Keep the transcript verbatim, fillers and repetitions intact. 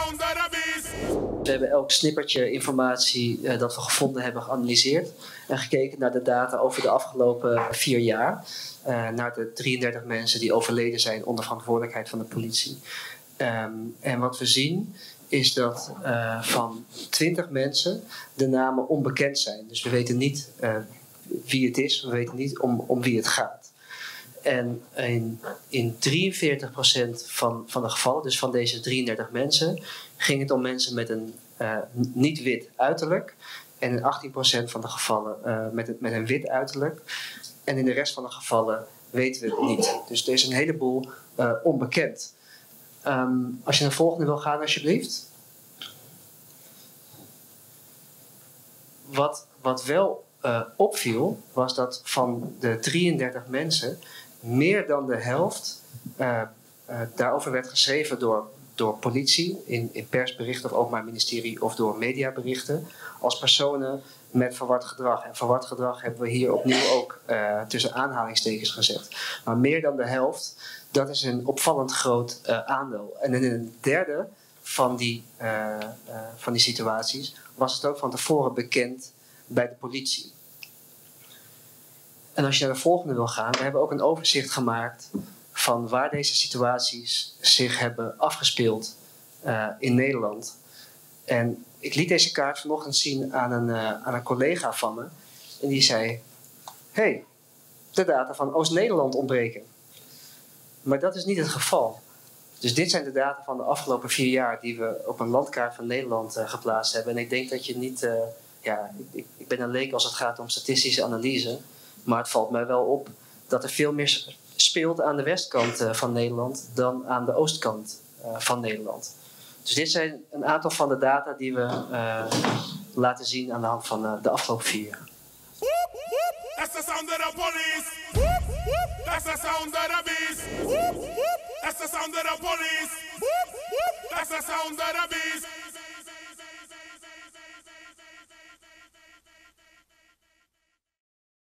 sound of the beast. We hebben elk snippertje informatie uh, dat we gevonden hebben geanalyseerd en gekeken naar de data over de afgelopen vier jaar. Uh, naar de drieëndertig mensen die overleden zijn onder verantwoordelijkheid van de politie. Um, en wat we zien is dat uh, van twintig mensen de namen onbekend zijn. Dus we weten niet uh, wie het is, we weten niet om, om wie het gaat. En in, in drieënveertig procent van, van de gevallen, dus van deze drieëndertig mensen, ging het om mensen met een uh, niet-wit uiterlijk. En in achttien procent van de gevallen uh, met, het, met een wit uiterlijk. En in de rest van de gevallen weten we het niet. Dus er is een heleboel uh, onbekend. Um, als je naar de volgende wil gaan, alsjeblieft. Wat, wat wel uh, opviel, was dat van de drieëndertig mensen meer dan de helft uh, uh, daarover werd geschreven door, door politie in, in persberichten of Openbaar Ministerie of door mediaberichten als personen met verward gedrag. En verward gedrag hebben we hier opnieuw ook uh, tussen aanhalingstekens gezet. Maar meer dan de helft, dat is een opvallend groot uh, aandeel. En in een derde van die, uh, uh, van die situaties was het ook van tevoren bekend bij de politie. En als je naar de volgende wil gaan, we hebben ook een overzicht gemaakt van waar deze situaties zich hebben afgespeeld uh, in Nederland. En ik liet deze kaart vanochtend zien aan een, uh, aan een collega van me. En die zei, hé, hey, de data van Oost-Nederland ontbreken. Maar dat is niet het geval. Dus dit zijn de data van de afgelopen vier jaar die we op een landkaart van Nederland uh, geplaatst hebben. En ik denk dat je niet... Uh, ja, ik, ik ben een leek als het gaat om statistische analyse. Maar het valt mij wel op dat er veel meer speelt aan de westkant uh, van Nederland dan aan de oostkant uh, van Nederland. Dus dit zijn een aantal van de data die we uh, laten zien aan de hand van uh, de afgelopen vier jaar. That's the sound of the police. That's the sound of the beast. That's the sound of the police. That's the sound of the beast.